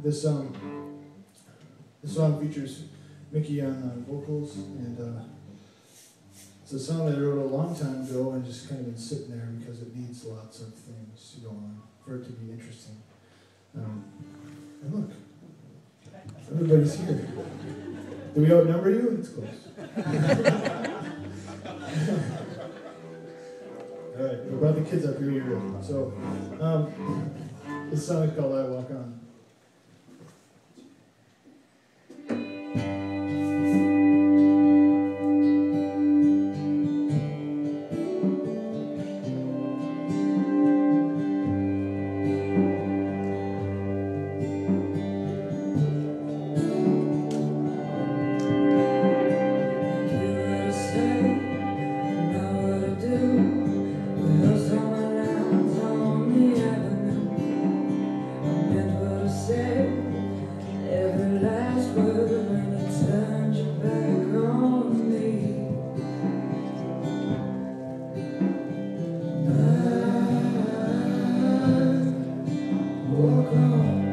This this song features Mickey on vocals, and it's a song that I wrote a long time ago and just kind of been sitting there because it needs lots of things to go on for it to be interesting. And look, everybody's here. Do we outnumber you? It's close. All right, we brought the kids up here. So, this song is called I Walk On. Walk on.